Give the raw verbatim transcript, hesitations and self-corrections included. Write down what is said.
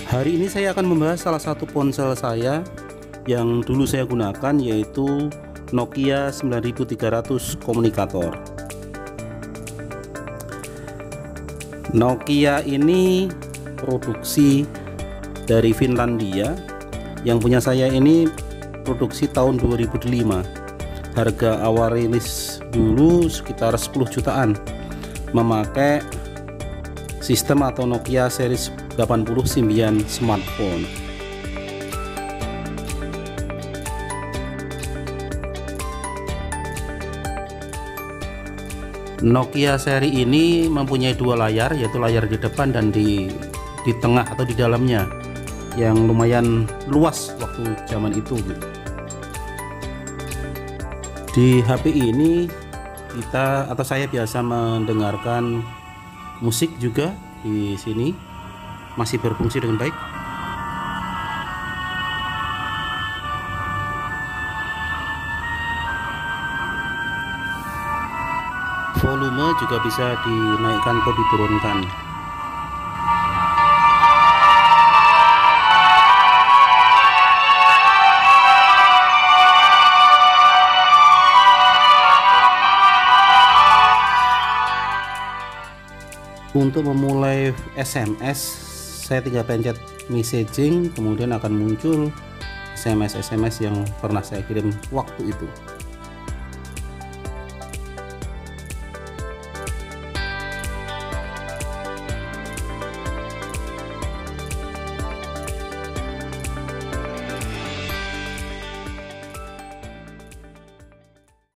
Hari ini saya akan membahas salah satu ponsel saya yang dulu saya gunakan, yaitu Nokia sembilan ribu tiga ratus komunikator. Nokia ini produksi dari Finlandia. Yang punya saya ini produksi tahun dua ribu lima. Harga awal rilis dulu sekitar sepuluh jutaan, memakai sistem atau Nokia series delapan puluh Symbian smartphone. Nokia seri ini mempunyai dua layar, yaitu layar di depan dan di di tengah atau di dalamnya, yang lumayan luas waktu zaman itu gitu. Di H P ini kita atau saya biasa mendengarkan musik juga. Di sini masih berfungsi dengan baik. Volume juga bisa dinaikkan atau diturunkan. Untuk memulai S M S, saya tinggal pencet messaging, kemudian akan muncul S M S S M S yang pernah saya kirim waktu itu.